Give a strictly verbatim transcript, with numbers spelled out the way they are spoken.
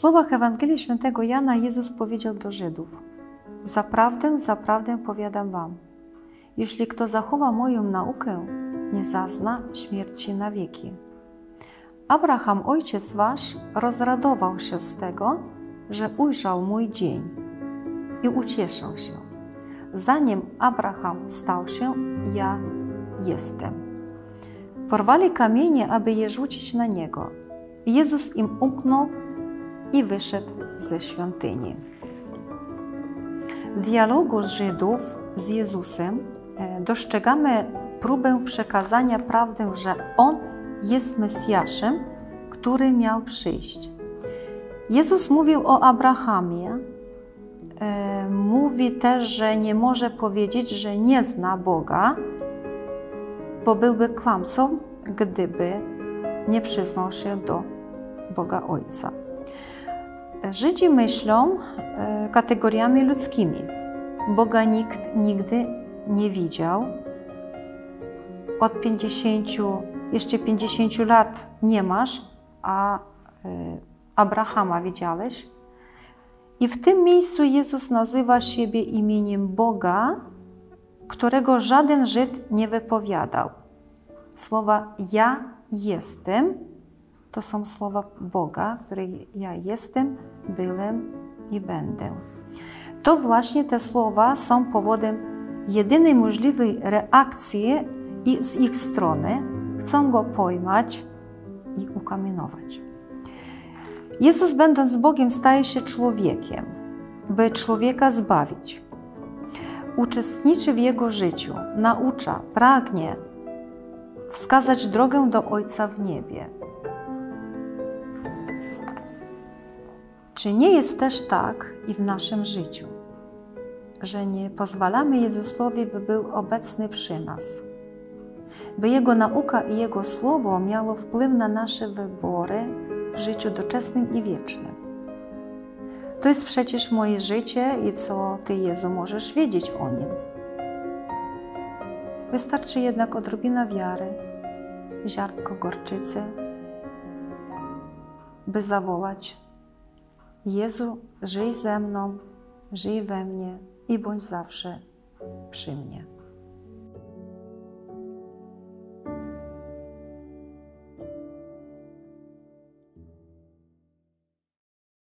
słowach Ewangelii Świętego Jana Jezus powiedział do Żydów: Zaprawdę, zaprawdę powiadam wam, jeśli kto zachowa moją naukę, nie zazna śmierci na wieki. Abraham, ojciec wasz, rozradował się z tego, że ujrzał mój dzień i ucieszył się. Zanim Abraham stał się, ja jestem. Porwali kamienie, aby je rzucić na niego. Jezus im umknął i wyszedł ze świątyni. W dialogu z Żydów z Jezusem dostrzegamy próbę przekazania prawdy, że On jest Mesjaszem, który miał przyjść. Jezus mówił o Abrahamie. E, mówi też, że nie może powiedzieć, że nie zna Boga, bo byłby kłamcą, gdyby nie przyznał się do Boga Ojca. Żydzi myślą e, kategoriami ludzkimi. Boga nikt nigdy nie widział. Od pięćdziesięciu, jeszcze pięćdziesięciu lat nie masz, a e, Abrahama widziałeś. I w tym miejscu Jezus nazywa siebie imieniem Boga, którego żaden Żyd nie wypowiadał. Słowa ja jestem to są słowa Boga, które ja jestem, byłem i będę. To właśnie te słowa są powodem jedynej możliwej reakcji i z ich strony. Chcą Go pojmać i ukamienować. Jezus, będąc Bogiem, staje się człowiekiem, by człowieka zbawić. Uczestniczy w Jego życiu, naucza, pragnie wskazać drogę do Ojca w niebie. Czy nie jest też tak i w naszym życiu, że nie pozwalamy Jezusowi, by był obecny przy nas, by Jego nauka i Jego Słowo miało wpływ na nasze wybory w życiu doczesnym i wiecznym? To jest przecież moje życie i co Ty, Jezu, możesz wiedzieć o nim. Wystarczy jednak odrobina wiary, ziarnko gorczycy, by zawołać: Jezu, żyj ze mną, żyj we mnie i bądź zawsze przy mnie.